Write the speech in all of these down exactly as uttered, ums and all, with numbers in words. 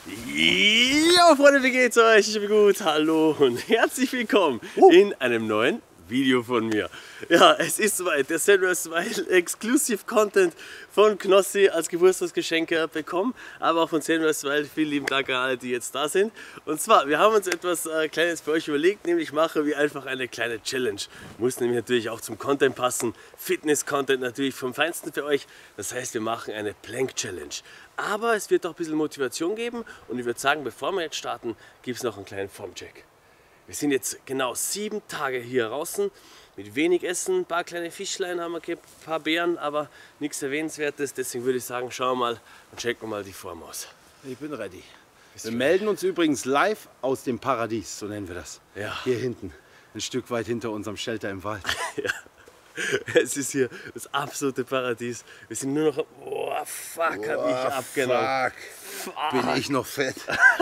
Ja, Freunde, wie geht's euch? Ich bin gut. Hallo und herzlich willkommen uh. in einem neuen Video von mir. Ja, es ist soweit. Der Senrad Smile Exclusive Content von Knossi als Geburtstagsgeschenk bekommen, aber auch von Senrad Smile. Vielen lieben Dank an alle, die jetzt da sind. Und zwar, wir haben uns etwas äh, Kleines für euch überlegt, nämlich machen wir einfach eine kleine Challenge. Muss nämlich natürlich auch zum Content passen. Fitness-Content natürlich vom Feinsten für euch. Das heißt, wir machen eine Plank-Challenge. Aber es wird auch ein bisschen Motivation geben und ich würde sagen, bevor wir jetzt starten, gibt es noch einen kleinen Formcheck. Wir sind jetzt genau sieben Tage hier draußen mit wenig Essen, ein paar kleine Fischlein haben wir gehabt, ein paar Beeren, aber nichts Erwähnenswertes. Deswegen würde ich sagen, schauen wir mal und checken wir mal die Form aus. Ich bin ready. Bist wir du melden uns übrigens live aus dem Paradies, so nennen wir das. Ja. Hier hinten, ein Stück weit hinter unserem Shelter im Wald. Ja. Es ist hier das absolute Paradies. Wir sind nur noch... Oh, fuck, oh, hab ich abgenommen. Fuck. fuck. Bin ich noch fett.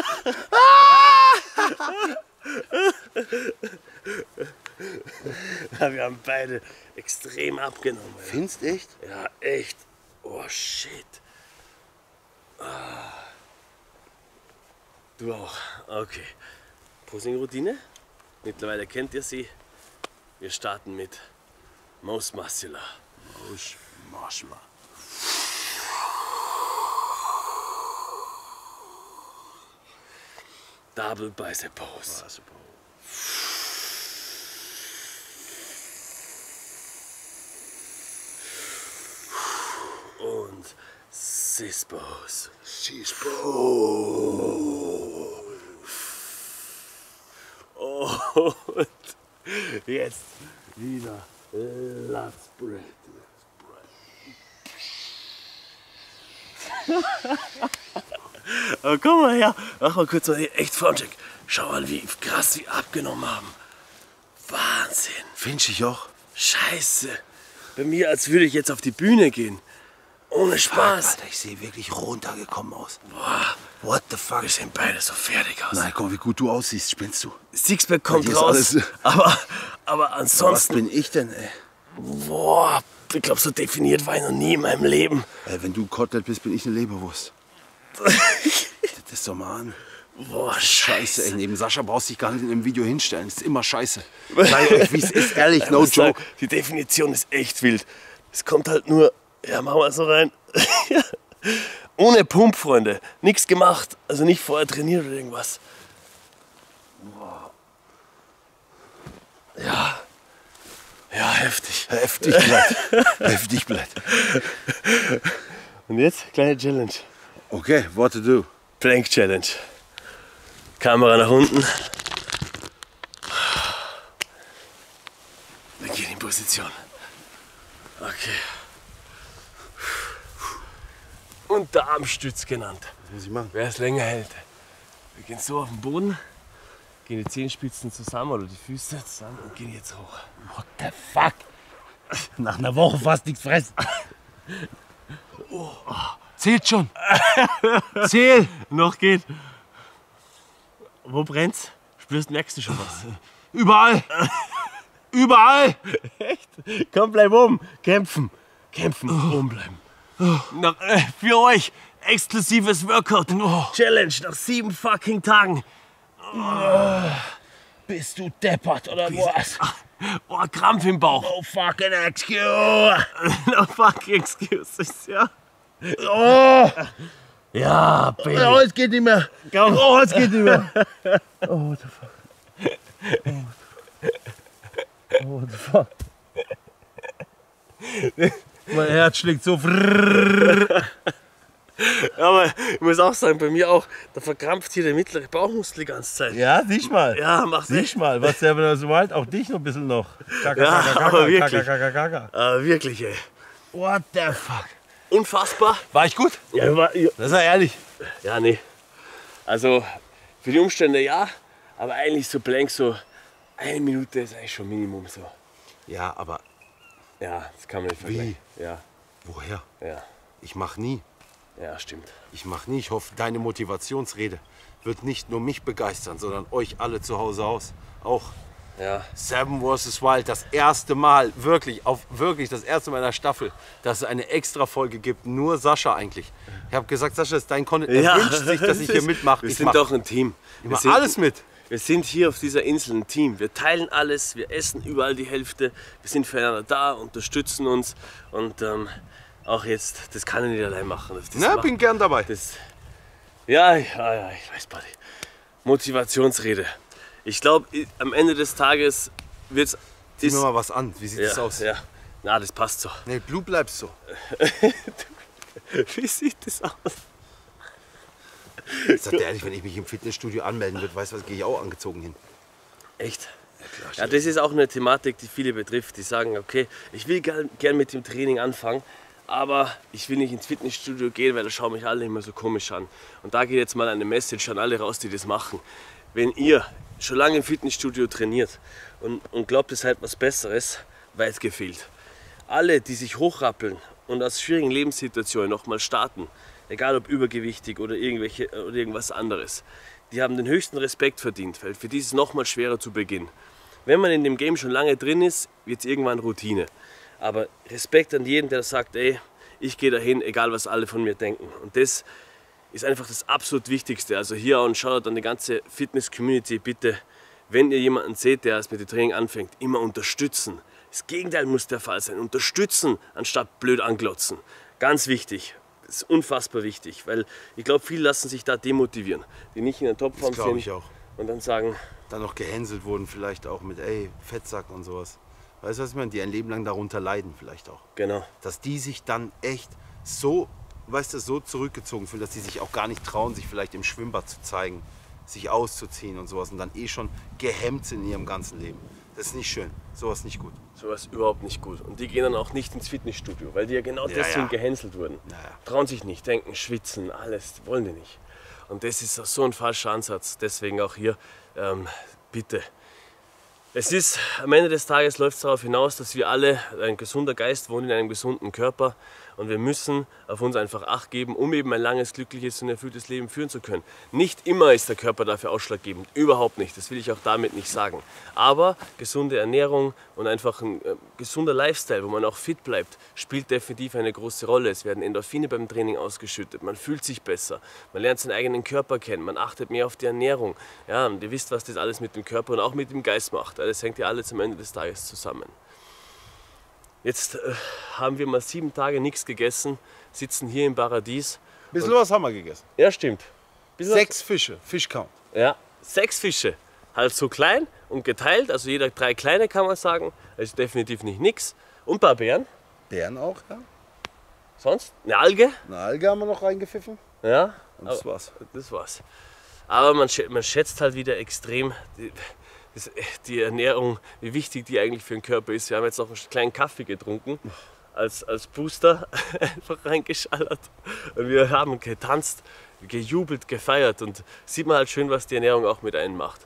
Ja, wir haben beide extrem abgenommen. Ja. Findest echt? Ja, echt. Oh, shit. Ah. Du auch. Okay. Posing-Routine. Mittlerweile kennt ihr sie. Wir starten mit Most Muscular. Most Muscular. Double Bicep Pose. Bicep Pose. Und Sis Pose. Sis Pose. Und jetzt wieder Last Breath. Aber komm mal her, mach mal kurz mal hier echt Formcheck. Schau mal, wie krass wir abgenommen haben. Wahnsinn. Find ich auch. Scheiße. Bei mir, als würde ich jetzt auf die Bühne gehen. Ohne Spaß. Fuck, Alter, ich sehe wirklich runtergekommen aus. Boah. What the fuck? Wir sehen beide so fertig aus. Nein, komm, wie gut du aussiehst, spinnst du. Sixpack kommt Bei dir ist raus. alles- Aber, aber Was ansonsten. bin ich denn, ey? Boah, ich glaube, so definiert war ich noch nie in meinem Leben. Ey, wenn du Kotelett bist, bin ich eine Leberwurst. Das ist doch mal an. Boah, Scheiße, ey, scheiße. neben Sascha brauchst du dich gar nicht in dem Video hinstellen. Das ist immer scheiße. Sag euch, wie es ist, ehrlich, Ich no muss sagen, joke. die Definition ist echt wild. Es kommt halt nur, ja, machen wir so rein. Ohne Pump, Freunde. Nichts gemacht. Also nicht vorher trainiert oder irgendwas. Boah. Ja. Ja, heftig. Heftig bleibt. Heftig bleibt. Und jetzt kleine Challenge. Okay, what to do? Plank Challenge. Kamera nach unten. Wir gehen in Position. Okay. Und der Armstütz genannt. Was muss ich machen? Wer es länger hält. Wir gehen so auf den Boden, gehen die Zehenspitzen zusammen oder die Füße zusammen und gehen jetzt hoch. What the fuck? Nach einer Woche fast nichts fressen. Oh. Zählt schon. Zähl. Noch geht. Wo brennt's? Spürst, merkst du schon was? Überall. Überall. Echt? Komm, bleib oben. Kämpfen. Kämpfen. Oh. Oben bleiben. Oh. Nach, äh, für euch exklusives Workout. Oh. Challenge nach sieben fucking Tagen. Oh. Bist du deppert oder was? Oh, Krampf im Bauch. No fucking excuse. No fucking excuses, ja. Oh. Ja, Baby. Oh, es geht nicht mehr. Komm. Oh, es geht nicht mehr. Oh, what the fuck. Oh, what the fuck. Mein Herz schlägt so. Aber ich muss auch sagen, bei mir auch, da verkrampft hier der mittlere Bauchmuskel die ganze Zeit. Ja, sieh mal. Ja, macht Sieh echt. mal, was der wenn so halt auch dich noch ein bisschen noch. Kaka, Ja, kaka, aber kaka, wirklich. kaka, kaka, kaka. Aber wirklich, ey. What the fuck. Unfassbar. War ich gut? Ja, war, ja. Das ist ja ehrlich. ja, nee. Also, für die Umstände ja, aber eigentlich so blank, so eine Minute ist eigentlich schon Minimum so. Ja, aber Ja, das kann man nicht vergleichen. Ja, woher? ja, Ich mach nie. ja, stimmt. Ich mach nie. Ich hoffe, deine Motivationsrede wird nicht nur mich begeistern, sondern euch alle zu Hause aus. Auch. Ja. Seven versus. Wild, das erste Mal, wirklich, auf wirklich das erste Mal in der Staffel, dass es eine extra Folge gibt, nur Sascha eigentlich. Ich habe gesagt, Sascha, ist dein Content, er Ja. wünscht sich, dass ich hier mitmache. Wir Ich sind mach. doch ein Team. Ich Wir mach sind, alles mit. wir sind hier auf dieser Insel ein Team. Wir teilen alles, wir essen überall die Hälfte. Wir sind füreinander da, unterstützen uns. Und ähm, auch jetzt, das kann ich nicht allein machen. Das, das Na, macht- bin gern dabei. Das, ja, ja, ja, ich weiß, Buddy. Motivationsrede. Ich glaube, am Ende des Tages wird es. Zieh mir mal was an, wie sieht Ja, das aus? ja. Na, das passt so. Nee, Blue bleibst so. Wie sieht das aus? Ich sag dir ehrlich, wenn ich mich im Fitnessstudio anmelden würde, weißt du was, gehe ich auch angezogen hin. Echt? klar, Ja, das ist auch eine Thematik, die viele betrifft. Die sagen, okay, ich will gern, gern mit dem Training anfangen, aber ich will nicht ins Fitnessstudio gehen, weil da schauen mich alle immer so komisch an. Und da geht jetzt mal eine Message an alle raus, die das machen. Wenn ihr schon lange im Fitnessstudio trainiert und, und glaubt, es ist halt was Besseres, weit gefehlt. Alle, die sich hochrappeln und aus schwierigen Lebenssituationen nochmal starten, egal ob übergewichtig oder, irgendwelche, oder irgendwas anderes, die haben den höchsten Respekt verdient, weil für die ist es nochmal schwerer zu Beginn. Wenn man in dem Game schon lange drin ist, wird es irgendwann Routine. Aber Respekt an jeden, der sagt, ey, ich gehe dahin, egal was alle von mir denken. Und das ist einfach das absolut Wichtigste. Also hier auch ein Shoutout an die ganze Fitness-Community. Bitte, wenn ihr jemanden seht, der erst mit dem Training anfängt, immer unterstützen. Das Gegenteil muss der Fall sein. Unterstützen, anstatt blöd anglotzen. Ganz wichtig. Das ist unfassbar wichtig, weil ich glaube, viele lassen sich da demotivieren, die nicht in der Topform Das glaube sind ich auch. und dann sagen, Dann noch gehänselt wurden vielleicht auch mit, ey, Fettsack und sowas. Weißt du, was ich meine? Die ein Leben lang darunter leiden vielleicht auch. genau, Dass die sich dann echt so, weißt du, so zurückgezogen fühlen, dass die sich auch gar nicht trauen, sich vielleicht im Schwimmbad zu zeigen, sich auszuziehen und sowas und dann eh schon gehemmt sind in ihrem ganzen Leben. Das ist nicht schön. Sowas nicht gut. sowas überhaupt nicht gut. Und die gehen dann auch nicht ins Fitnessstudio, weil die ja genau Ja, deswegen ja. gehänselt wurden. Ja, ja. Trauen sich nicht, denken, schwitzen, alles, wollen die nicht. Und das ist so ein falscher Ansatz. Deswegen auch hier, ähm, bitte. Es ist, am Ende des Tages läuft es darauf hinaus, dass wir alle, ein gesunder Geist wohnt in einem gesunden Körper und wir müssen auf uns einfach Acht geben, um eben ein langes, glückliches und erfülltes Leben führen zu können. Nicht immer ist der Körper dafür ausschlaggebend, überhaupt nicht, das will ich auch damit nicht sagen. Aber gesunde Ernährung und einfach ein äh, gesunder Lifestyle, wo man auch fit bleibt, spielt definitiv eine große Rolle. Es werden Endorphine beim Training ausgeschüttet, man fühlt sich besser, man lernt seinen eigenen Körper kennen, man achtet mehr auf die Ernährung. Ja, und ihr wisst, was das alles mit dem Körper und auch mit dem Geist macht. Das hängt ja alles am Ende des Tages zusammen. Jetzt äh, haben wir mal sieben Tage nichts gegessen, sitzen hier im Paradies. Bisschen was haben wir gegessen. Ja, stimmt. Bisschen Sechs Fische, Fischcount. was- Ja, sechs Fische. Halt so klein und geteilt, also jeder drei kleine kann man sagen. Also definitiv nicht nix. Und ein paar Beeren. Bären auch, ja. Sonst eine Alge. Eine Alge haben wir noch reingepfiffen. Ja, Und das aber- war's. das war's. Aber man, schä- man schätzt halt wieder extrem die, das, die Ernährung, wie wichtig die eigentlich für den Körper ist. Wir haben jetzt noch einen kleinen Kaffee getrunken, als, als Booster einfach reingeschallert. Und wir haben getanzt, gejubelt, gefeiert und sieht man halt schön, was die Ernährung auch mit einem macht.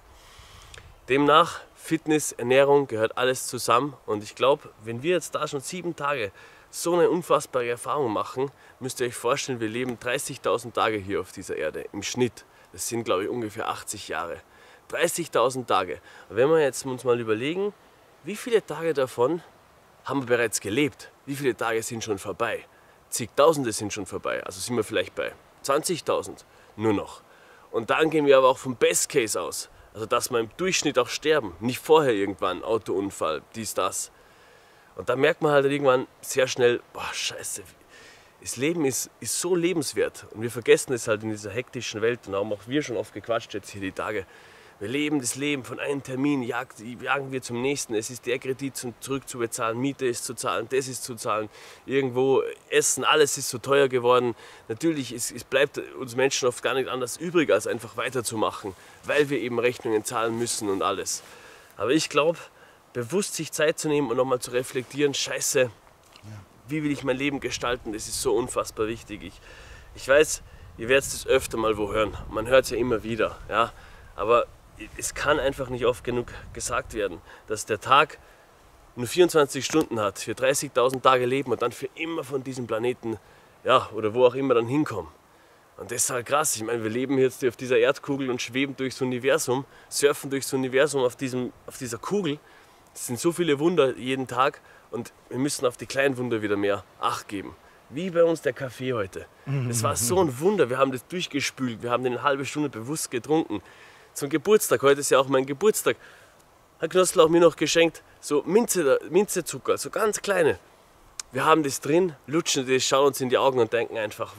Demnach, Fitness, Ernährung gehört alles zusammen und ich glaube, wenn wir jetzt da schon sieben Tage so eine unfassbare Erfahrung machen, müsst ihr euch vorstellen, wir leben dreißigtausend Tage hier auf dieser Erde im Schnitt. Das sind, glaube ich, ungefähr achtzig Jahre. dreißigtausend Tage. Und wenn wir jetzt uns mal überlegen, wie viele Tage davon haben wir bereits gelebt? Wie viele Tage sind schon vorbei? Zigtausende sind schon vorbei. Also sind wir vielleicht bei zwanzigtausend nur noch. Und dann gehen wir aber auch vom Best Case aus. Also dass wir im Durchschnitt auch sterben. Nicht vorher irgendwann, Autounfall, dies, das. Und da merkt man halt irgendwann sehr schnell, boah, scheiße, das Leben ist, ist so lebenswert. Und wir vergessen es halt in dieser hektischen Welt. Und haben auch wir schon oft gequatscht jetzt hier die Tage. Wir leben das Leben von einem Termin, jagt, jagen wir zum nächsten. Es ist der Kredit zum zurückzubezahlen, Miete ist zu zahlen, das ist zu zahlen. Irgendwo Essen, alles ist so teuer geworden. Natürlich, es, es bleibt uns Menschen oft gar nicht anders übrig, als einfach weiterzumachen, weil wir eben Rechnungen zahlen müssen und alles. Aber ich glaube, bewusst sich Zeit zu nehmen und nochmal zu reflektieren, scheiße, wie will ich mein Leben gestalten, das ist so unfassbar wichtig. Ich, ich weiß, ihr werdet es öfter mal wo hören, man hört es ja immer wieder, ja? Aber es kann einfach nicht oft genug gesagt werden, dass der Tag nur vierundzwanzig Stunden hat, wir dreißigtausend Tage leben und dann für immer von diesem Planeten, ja, oder wo auch immer dann hinkommen. Und das ist halt krass. Ich meine, wir leben jetzt hier auf dieser Erdkugel und schweben durchs Universum, surfen durchs Universum auf, diesem, auf dieser Kugel. Es sind so viele Wunder jeden Tag und wir müssen auf die kleinen Wunder wieder mehr Acht geben. Wie bei uns der Kaffee heute. Das war so ein Wunder. Wir haben das durchgespült, wir haben den eine halbe Stunde bewusst getrunken. Zum Geburtstag, heute ist ja auch mein Geburtstag, hat Knossl auch mir noch geschenkt, so Minze, Minzezucker, so ganz kleine. Wir haben das drin, lutschen das, schauen uns in die Augen und denken einfach,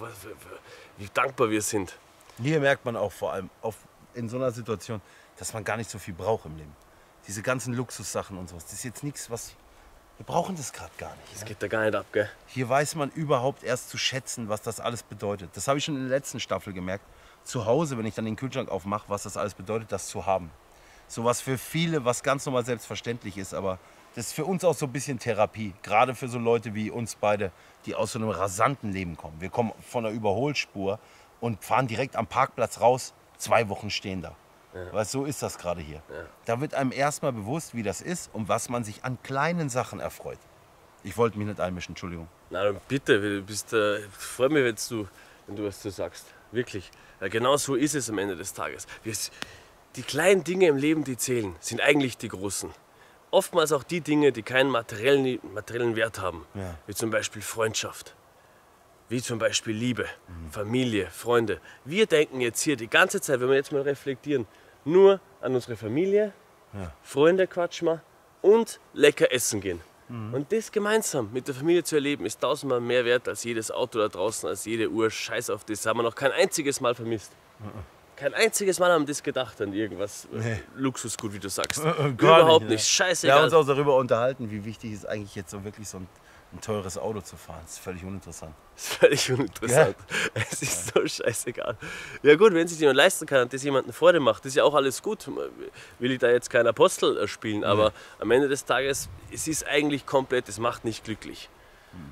wie dankbar wir sind. Hier merkt man auch vor allem auf, in so einer Situation, dass man gar nicht so viel braucht im Leben. Diese ganzen Luxussachen und sowas, das ist jetzt nichts, was... Wir brauchen das gerade gar nicht. Das Ja? geht da gar nicht ab, gell? Hier weiß man überhaupt erst zu schätzen, was das alles bedeutet. Das habe ich schon in der letzten Staffel gemerkt. Zu Hause, wenn ich dann den Kühlschrank aufmache, was das alles bedeutet, das zu haben. So was für viele, was ganz normal selbstverständlich ist, aber das ist für uns auch so ein bisschen Therapie. Gerade für so Leute wie uns beide, die aus so einem rasanten Leben kommen. Wir kommen von der Überholspur und fahren direkt am Parkplatz raus, zwei Wochen stehen da. Ja. Weil so ist das gerade hier. Ja. Da wird einem erstmal bewusst, wie das ist und was man sich an kleinen Sachen erfreut. Ich wollte mich nicht einmischen, Entschuldigung. Na bitte, du bist, äh, ich freue mich, wenn du, wenn du was zu sagst. Wirklich. Ja, genau so ist es am Ende des Tages. Wir, die kleinen Dinge im Leben, die zählen, sind eigentlich die großen. Oftmals auch die Dinge, die keinen materiellen, materiellen Wert haben. Ja. Wie zum Beispiel Freundschaft. Wie zum Beispiel Liebe, mhm. Familie, Freunde. Wir denken jetzt hier die ganze Zeit, wenn wir jetzt mal reflektieren, nur an unsere Familie, ja. Freunde quatschen wir und lecker essen gehen. Mhm. Und das gemeinsam mit der Familie zu erleben, ist tausendmal mehr wert als jedes Auto da draußen, als jede Uhr. Scheiß auf das, haben wir noch kein einziges Mal vermisst. Mhm. Kein einziges Mal haben wir das gedacht an irgendwas nee. Luxusgut, wie du sagst. Gar Überhaupt nicht. nicht. Scheißegal. Wir haben uns auch darüber unterhalten, wie wichtig es eigentlich jetzt so wirklich so ein, ein teures Auto zu fahren. Das ist völlig uninteressant. Das ist völlig uninteressant. Ja. Es ist so scheißegal. Ja gut, wenn sich jemand leisten kann und das jemanden Freude macht, das ist ja auch alles gut. Will ich da jetzt kein Apostel spielen, aber mhm. am Ende des Tages, es ist eigentlich komplett, es macht nicht glücklich. Mhm.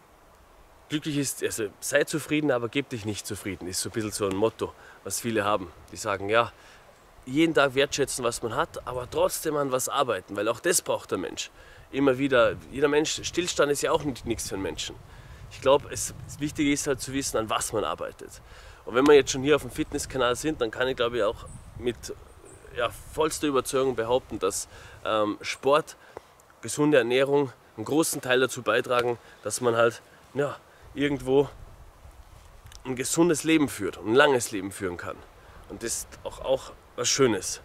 Glücklich ist, also sei zufrieden, aber gib dich nicht zufrieden, ist so ein bisschen so ein Motto, was viele haben. Die sagen, ja, jeden Tag wertschätzen, was man hat, aber trotzdem an was arbeiten, weil auch das braucht der Mensch. Immer wieder, jeder Mensch, Stillstand ist ja auch nicht, nichts für einen Menschen. Ich glaube, es, das Wichtige ist halt zu wissen, an was man arbeitet. Und wenn wir jetzt schon hier auf dem Fitnesskanal sind, dann kann ich glaube ich auch mit ja, vollster Überzeugung behaupten, dass ähm, Sport, gesunde Ernährung einen großen Teil dazu beitragen, dass man halt ja, irgendwo ein gesundes Leben führt und ein langes Leben führen kann. Und das ist auch, auch was Schönes.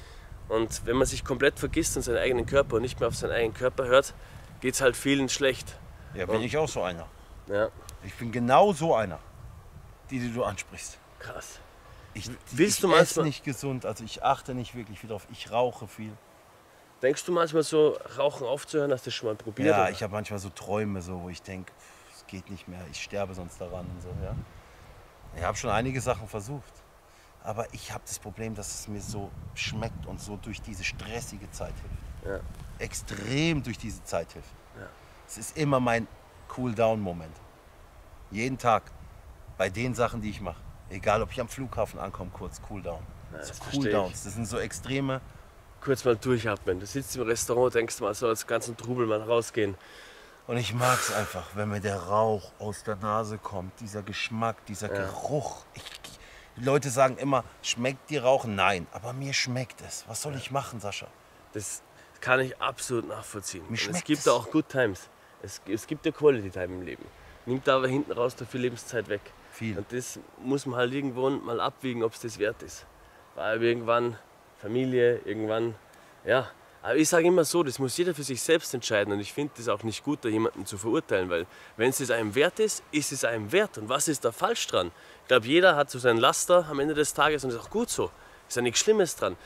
Und wenn man sich komplett vergisst an seinen eigenen Körper und nicht mehr auf seinen eigenen Körper hört, geht es halt vielen schlecht. Ja, bin und, ich auch so einer. Ja. Ich bin genau so einer, die, die du ansprichst. Krass. Ich, Willst ich du esse manchmal nicht gesund, also ich achte nicht wirklich viel drauf. Ich rauche viel. Denkst du manchmal so, Rauchen aufzuhören? Hast du das schon mal probiert? Ja, oder? ich habe manchmal so Träume, so, wo ich denke, es geht nicht mehr, ich sterbe sonst daran und so. Ja. Ich habe schon einige Sachen versucht. Aber ich habe das Problem, dass es mir so schmeckt und so durch diese stressige Zeit hilft. Ja. Extrem durch diese Zeit hilft. Ja. Es ist immer mein Cool-Down-Moment. Jeden Tag. Bei den Sachen, die ich mache. Egal, ob ich am Flughafen ankomme, kurz Cool-Down. Ja, so Cool-Downs. Das sind so extreme... Kurz mal durchatmen. Du sitzt im Restaurant, denkst mal so als ganzen Trubel mal rausgehen. Und ich mag es einfach, wenn mir der Rauch aus der Nase kommt. Dieser Geschmack, dieser ja. Geruch. Ich, Die Leute sagen immer, schmeckt dir Rauchen? Nein, aber mir schmeckt es. Was soll ich machen, Sascha? Das kann ich absolut nachvollziehen. Mir schmeckt es gibt es. da auch Good Times. Es, es gibt ja Quality Time im Leben. Nimmt aber hinten raus dafür Lebenszeit weg. Viel. Und das muss man halt irgendwo mal abwiegen, ob es das wert ist. Weil irgendwann Familie, irgendwann, ja. Aber ich sage immer so, das muss jeder für sich selbst entscheiden. Und ich finde das auch nicht gut, da jemanden zu verurteilen. Weil wenn es einem wert ist, ist es einem wert. Und was ist da falsch dran? Ich glaube, jeder hat so seinen Laster am Ende des Tages und das ist auch gut so. Ist ja nichts Schlimmes dran.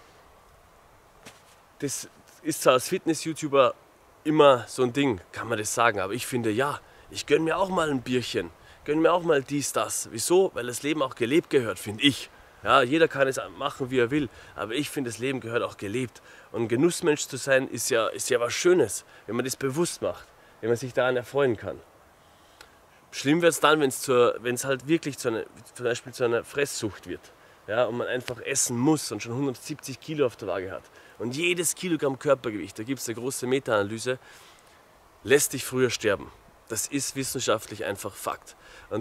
Das ist zwar als Fitness-YouTuber immer so ein Ding, kann man das sagen. Aber ich finde, ja, ich gönne mir auch mal ein Bierchen. Gönne mir auch mal dies, das. Wieso? Weil das Leben auch gelebt gehört, finde ich. Ja, jeder kann es machen, wie er will. Aber ich finde, das Leben gehört auch gelebt. Und ein Genussmensch zu sein, ist ja, ist ja was Schönes, wenn man das bewusst macht. Wenn man sich daran erfreuen kann. Schlimm wird es dann, wenn es halt wirklich zu einer, zum Beispiel zu einer Fresssucht wird. Ja, und man einfach essen muss und schon hundertsiebzig Kilo auf der Waage hat. Und jedes Kilogramm Körpergewicht, da gibt es eine große Meta-Analyse, lässt dich früher sterben. Das ist wissenschaftlich einfach Fakt. Und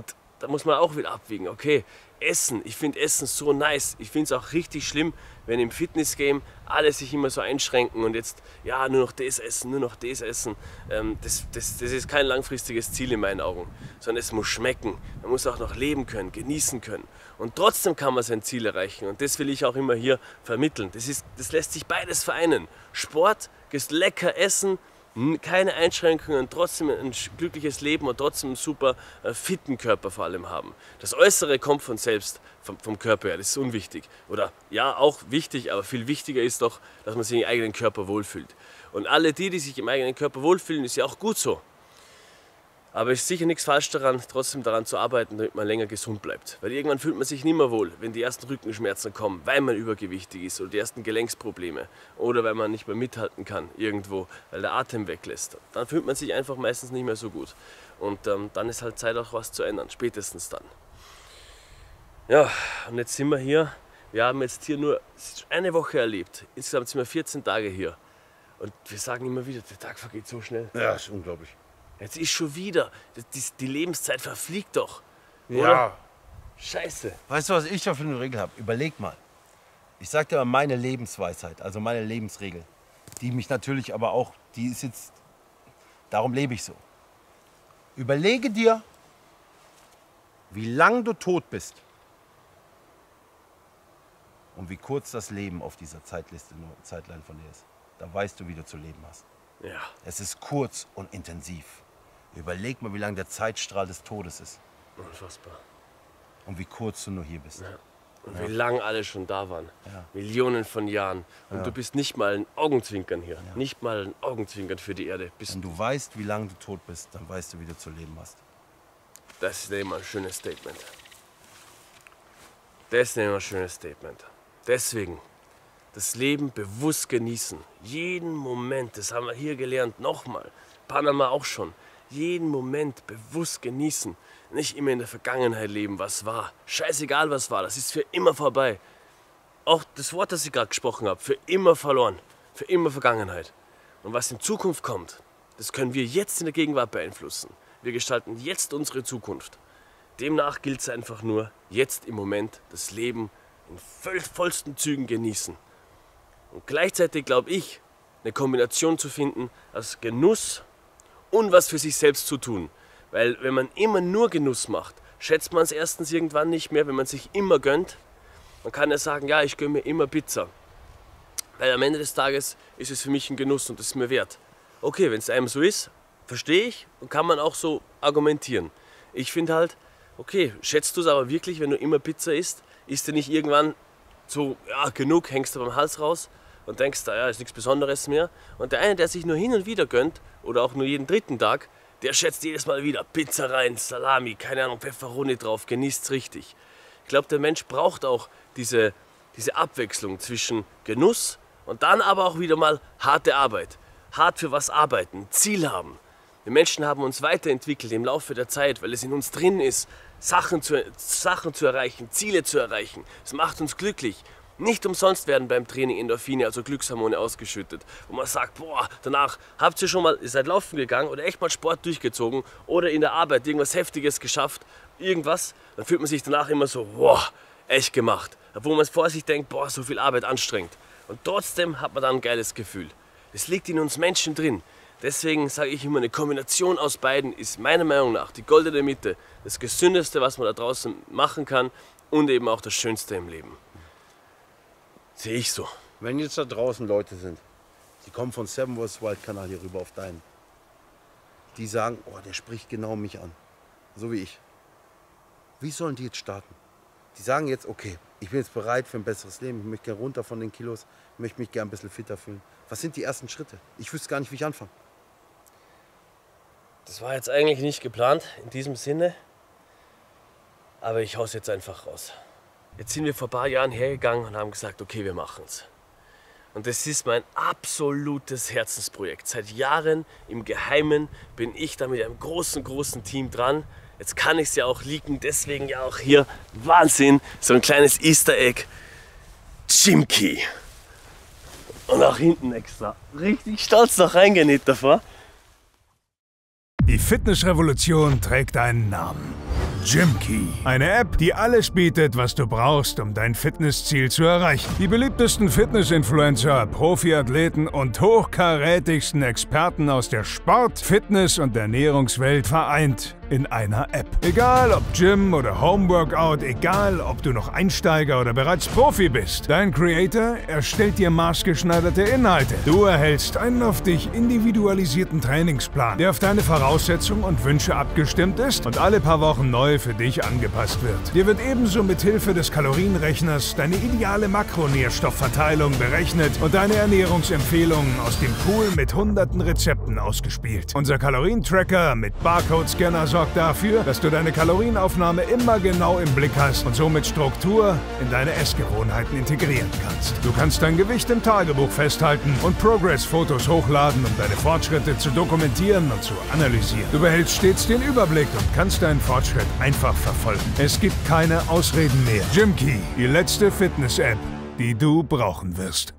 da muss man auch wieder abwägen, okay, Essen, ich finde Essen so nice, ich finde es auch richtig schlimm, wenn im Fitnessgame alle sich immer so einschränken und jetzt, ja, nur noch das essen, nur noch das essen, ähm, das, das, das ist kein langfristiges Ziel in meinen Augen, sondern es muss schmecken, man muss auch noch leben können, genießen können und trotzdem kann man sein Ziel erreichen und das will ich auch immer hier vermitteln, das, ist, das lässt sich beides vereinen, Sport, lecker essen, keine Einschränkungen, trotzdem ein glückliches Leben und trotzdem einen super äh, fitten Körper vor allem haben. Das Äußere kommt von selbst, vom, vom Körper her, das ist unwichtig. Oder ja, auch wichtig, aber viel wichtiger ist doch, dass man sich im eigenen Körper wohlfühlt. Und alle die, die sich im eigenen Körper wohlfühlen, ist ja auch gut so. Aber es ist sicher nichts falsch daran, trotzdem daran zu arbeiten, damit man länger gesund bleibt. Weil irgendwann fühlt man sich nicht mehr wohl, wenn die ersten Rückenschmerzen kommen, weil man übergewichtig ist oder die ersten Gelenksprobleme oder weil man nicht mehr mithalten kann irgendwo, weil der Atem weglässt. Dann fühlt man sich einfach meistens nicht mehr so gut. Und ähm, dann ist halt Zeit auch was zu ändern, spätestens dann. Ja, und jetzt sind wir hier. Wir haben jetzt hier nur eine Woche erlebt. Insgesamt sind wir vierzehn Tage hier. Und wir sagen immer wieder, der Tag vergeht so schnell. Ja, ist unglaublich. Jetzt ist schon wieder, die, die Lebenszeit verfliegt doch, oder? Ja. Scheiße. Weißt du, was ich da für eine Regel habe? Überleg mal. Ich sag dir mal meine Lebensweisheit, also meine Lebensregel. Die mich natürlich aber auch, die ist jetzt, darum lebe ich so. Überlege dir, wie lang du tot bist und wie kurz das Leben auf dieser Zeitliste, nur Zeitline von dir ist. Da weißt du, wie du zu leben hast. Ja. Es ist kurz und intensiv. Überleg mal, wie lang der Zeitstrahl des Todes ist. Unfassbar. Und wie kurz du nur hier bist. Ja. Und Ja. wie lange alle schon da waren. Ja. Millionen von Jahren. Und Ja. du bist nicht mal ein Augenzwinkern hier. Ja. Nicht mal ein Augenzwinkern für die Erde. Bist Wenn du weißt, wie lange du tot bist, dann weißt du, wie du zu leben hast. Das ist immer ein schönes Statement. Das ist immer ein schönes Statement. Deswegen das Leben bewusst genießen. Jeden Moment, das haben wir hier gelernt. Nochmal, Panama auch schon. Jeden Moment bewusst genießen. Nicht immer in der Vergangenheit leben, was war. Scheißegal, was war, das ist für immer vorbei. Auch das Wort, das ich gerade gesprochen habe, für immer verloren. Für immer Vergangenheit. Und was in Zukunft kommt, das können wir jetzt in der Gegenwart beeinflussen. Wir gestalten jetzt unsere Zukunft. Demnach gilt es einfach nur, jetzt im Moment das Leben in voll, vollsten Zügen genießen. Und gleichzeitig glaube ich, eine Kombination zu finden aus Genuss und was für sich selbst zu tun. Weil wenn man immer nur Genuss macht, schätzt man es erstens irgendwann nicht mehr, wenn man sich immer gönnt. Man kann ja sagen, ja, ich gönne mir immer Pizza. Weil am Ende des Tages ist es für mich ein Genuss und das ist mir wert. Okay, wenn es einem so ist, verstehe ich und kann man auch so argumentieren. Ich finde halt, okay, schätzt du es aber wirklich, wenn du immer Pizza isst, isst du nicht irgendwann so, ja, genug, hängst du beim Hals raus und denkst, ja, ist nichts Besonderes mehr. Und der eine, der sich nur hin und wieder gönnt, oder auch nur jeden dritten Tag, der schätzt jedes Mal wieder Pizza rein, Salami, keine Ahnung, Pfefferoni drauf, genießt es richtig. Ich glaube, der Mensch braucht auch diese, diese Abwechslung zwischen Genuss und dann aber auch wieder mal harte Arbeit. Hart für was arbeiten, Ziel haben. Wir Menschen haben uns weiterentwickelt im Laufe der Zeit, weil es in uns drin ist, Sachen zu, Sachen zu erreichen, Ziele zu erreichen. Es macht uns glücklich. Nicht umsonst werden beim Training Endorphine, also Glückshormone, ausgeschüttet. Wo man sagt, boah, danach habt ihr schon mal, ihr seid laufen gegangen oder echt mal Sport durchgezogen oder in der Arbeit irgendwas Heftiges geschafft, irgendwas, dann fühlt man sich danach immer so, boah, echt gemacht. Obwohl man vor sich denkt, boah, so viel Arbeit anstrengend. Und trotzdem hat man dann ein geiles Gefühl. Es liegt in uns Menschen drin. Deswegen sage ich immer, eine Kombination aus beiden ist meiner Meinung nach die goldene Mitte. Das Gesündeste, was man da draußen machen kann und eben auch das Schönste im Leben. Sehe ich so. Wenn jetzt da draußen Leute sind, die kommen von Seven Wars Wild Kanal hier rüber auf deinen, die sagen, oh, der spricht genau mich an, so wie ich. Wie sollen die jetzt starten? Die sagen jetzt, okay, ich bin jetzt bereit für ein besseres Leben, ich möchte gerne runter von den Kilos, ich möchte mich gerne ein bisschen fitter fühlen. Was sind die ersten Schritte? Ich wüsste gar nicht, wie ich anfange. Das war jetzt eigentlich nicht geplant in diesem Sinne, aber ich hau's jetzt einfach raus. Jetzt sind wir vor ein paar Jahren hergegangen und haben gesagt, okay, wir machen's. Und das ist mein absolutes Herzensprojekt. Seit Jahren im Geheimen bin ich da mit einem großen, großen Team dran. Jetzt kann ich es ja auch leaken, deswegen ja auch hier, Wahnsinn, so ein kleines Easter Egg, Gym-Key. Und auch hinten extra, richtig stolz noch reingenäht davor. Die Fitnessrevolution trägt einen Namen. GymKey. Eine App, die alles bietet, was du brauchst, um dein Fitnessziel zu erreichen. Die beliebtesten Fitness-Influencer, Profiathleten und hochkarätigsten Experten aus der Sport-, Fitness- und Ernährungswelt vereint in einer App. Egal ob Gym oder Homeworkout, egal ob du noch Einsteiger oder bereits Profi bist, dein Creator erstellt dir maßgeschneiderte Inhalte. Du erhältst einen auf dich individualisierten Trainingsplan, der auf deine Voraussetzungen und Wünsche abgestimmt ist und alle paar Wochen neu für dich angepasst wird. Dir wird ebenso mit Hilfe des Kalorienrechners deine ideale Makronährstoffverteilung berechnet und deine Ernährungsempfehlungen aus dem Pool mit hunderten Rezepten ausgespielt. Unser Kalorientracker mit Barcode-Scanner sorgt dafür, dass du deine Kalorienaufnahme immer genau im Blick hast und somit Struktur in deine Essgewohnheiten integrieren kannst. Du kannst dein Gewicht im Tagebuch festhalten und Progress-Fotos hochladen, um deine Fortschritte zu dokumentieren und zu analysieren. Du behältst stets den Überblick und kannst deinen Fortschritt einfach verfolgen. Es gibt keine Ausreden mehr. GymKey, die letzte Fitness-App, die du brauchen wirst.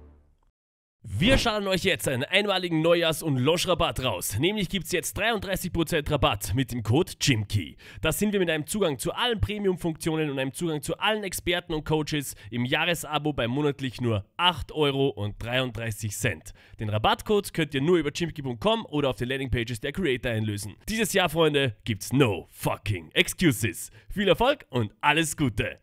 Wir schauen euch jetzt einen einmaligen Neujahrs- und Losch-Rabatt raus. Nämlich gibt es jetzt dreiunddreißig Prozent Rabatt mit dem Code GymKey. Da sind wir mit einem Zugang zu allen Premium-Funktionen und einem Zugang zu allen Experten und Coaches im Jahresabo bei monatlich nur acht Euro und dreiunddreißig Cent. Den Rabattcode könnt ihr nur über gymkey punkt com oder auf den Landingpages der Creator einlösen. Dieses Jahr, Freunde, gibt's no fucking excuses. Viel Erfolg und alles Gute!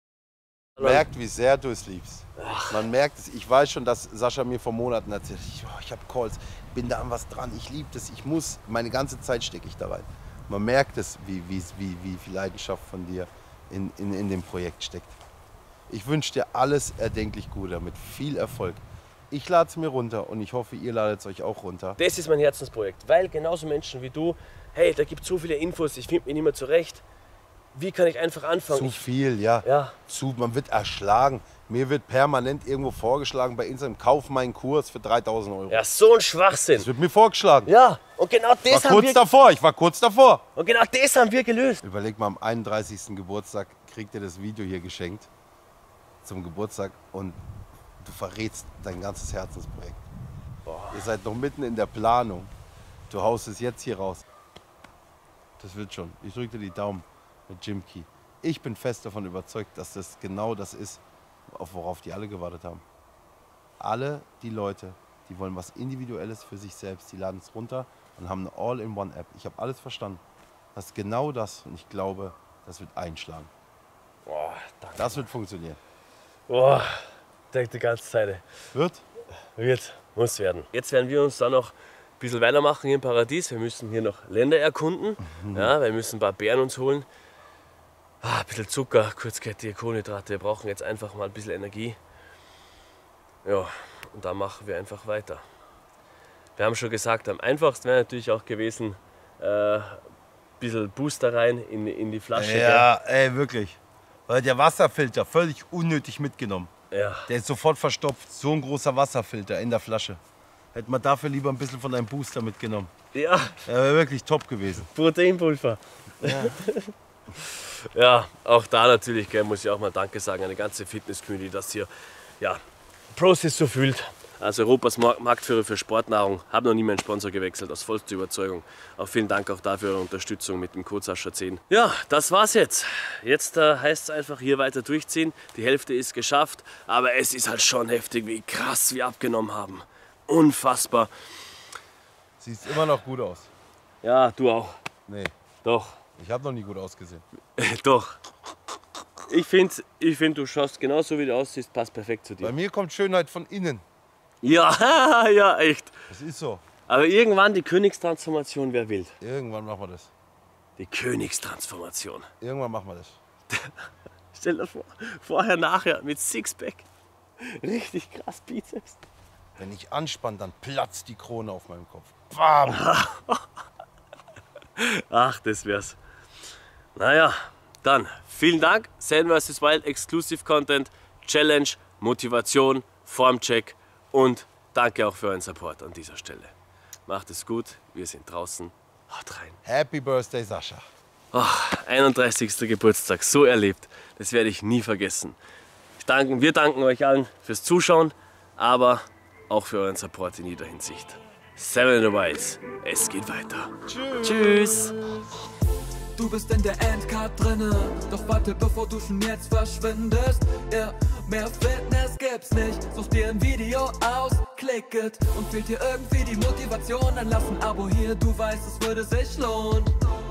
Man merkt, wie sehr du es liebst. Man merkt es. Ich weiß schon, dass Sascha mir vor Monaten erzählt, ich, oh, ich habe Calls, bin da an was dran, ich liebe das, ich muss, meine ganze Zeit stecke ich da rein. Man merkt es, wie, wie, wie, wie viel Leidenschaft von dir in, in, in dem Projekt steckt. Ich wünsche dir alles erdenklich Gute, mit viel Erfolg. Ich lade es mir runter und ich hoffe, ihr ladet es euch auch runter. Das ist mein Herzensprojekt, weil genauso Menschen wie du, hey, da gibt es so viele Infos, ich finde mich nicht mehr zurecht. Wie kann ich einfach anfangen? Zu viel, ja. ja. Zu, man wird erschlagen. Mir wird permanent irgendwo vorgeschlagen bei Instagram, kauf meinen Kurs für dreitausend Euro. Ja, so ein Schwachsinn. Das wird mir vorgeschlagen. Ja, und genau das ich war haben kurz wir... davor, ich war kurz davor. Und genau das haben wir gelöst. Überleg mal, am einunddreißigsten Geburtstag kriegt ihr das Video hier geschenkt zum Geburtstag und du verrätst dein ganzes Herzensprojekt. Boah. Ihr seid noch mitten in der Planung. Du haust es jetzt hier raus. Das wird schon. Ich drücke dir die Daumen. Mit GymKey. Ich bin fest davon überzeugt, dass das genau das ist, worauf die alle gewartet haben. Alle die Leute, die wollen was Individuelles für sich selbst, die laden es runter und haben eine All-in-One-App. Ich habe alles verstanden. Das ist genau das und ich glaube, das wird einschlagen. Boah, danke. Das wird funktionieren. Boah, denke die ganze Zeit. Wird? Wird, muss werden. Jetzt werden wir uns dann noch ein bisschen weitermachen hier im Paradies. Wir müssen hier noch Länder erkunden. Mhm. Ja, wir müssen ein paar Beeren uns holen. Ah, ein bisschen Zucker, kurzkettige Kohlenhydrate. Wir brauchen jetzt einfach mal ein bisschen Energie. Ja, und dann machen wir einfach weiter. Wir haben schon gesagt, am einfachsten wäre natürlich auch gewesen, äh, ein bisschen Booster rein in, in die Flasche. Ja, gell? Ey, wirklich. Weil der Wasserfilter völlig unnötig mitgenommen. Ja. Der ist sofort verstopft. So ein großer Wasserfilter in der Flasche. Hätte man dafür lieber ein bisschen von deinem Booster mitgenommen. Ja. Der wäre wirklich top gewesen. Proteinpulver. Ja. Ja, auch da natürlich, gell, muss ich auch mal Danke sagen an die ganze Fitness-Community, dass hier ja, Process so fühlt. Also Europas Marktführer für Sportnahrung, habe noch nie meinen Sponsor gewechselt, aus vollster Überzeugung. Auch vielen Dank auch dafür eure Unterstützung mit dem Code Sascha zehn. Ja, das war's jetzt. Jetzt äh, heißt es einfach hier weiter durchziehen. Die Hälfte ist geschafft, aber es ist halt schon heftig, wie krass wir abgenommen haben. Unfassbar. Siehst immer noch gut aus. Ja, du auch. Nee. Doch. Ich habe noch nie gut ausgesehen. Doch. Ich finde, ich find, du schaust genauso wie du aussiehst, passt perfekt zu dir. Bei mir kommt Schönheit von innen. Ja, ja, echt. Das ist so. Aber irgendwann die Königstransformation wäre wild. Irgendwann machen wir das. Die Königstransformation. Irgendwann machen wir das. Stell dir vor, vorher, nachher mit Sixpack. Richtig krass Bizeps. Wenn ich anspanne, dann platzt die Krone auf meinem Kopf. Bam! Ach, das wär's. Naja, dann vielen Dank. Zen versus. Wild Exclusive Content, Challenge, Motivation, Formcheck und danke auch für euren Support an dieser Stelle. Macht es gut, wir sind draußen. Haut rein. Happy Birthday, Sascha. Oh, einunddreißigster Geburtstag, so erlebt. Das werde ich nie vergessen. Ich danke, wir danken euch allen fürs Zuschauen, aber auch für euren Support in jeder Hinsicht. Seven in the Wilds, es geht weiter. Tschüss. Tschüss. du bist in der Endcard drinne. Doch warte, bevor du schon jetzt verschwindest. Ja, mehr Fitness gibt's nicht. Such dir ein Video aus, klick it. Und fehlt dir irgendwie die Motivation, dann lass ein Abo hier, du weißt, es würde sich lohnen.